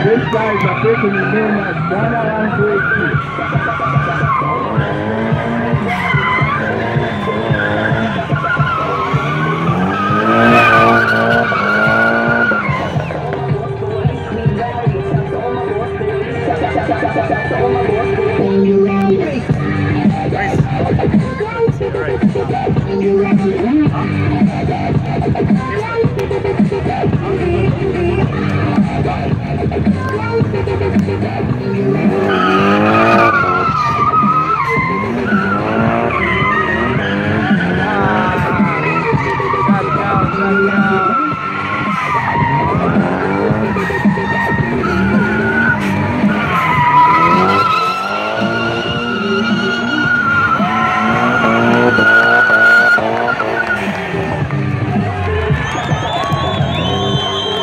This guy is a person known as Ghana 1 2 8 2.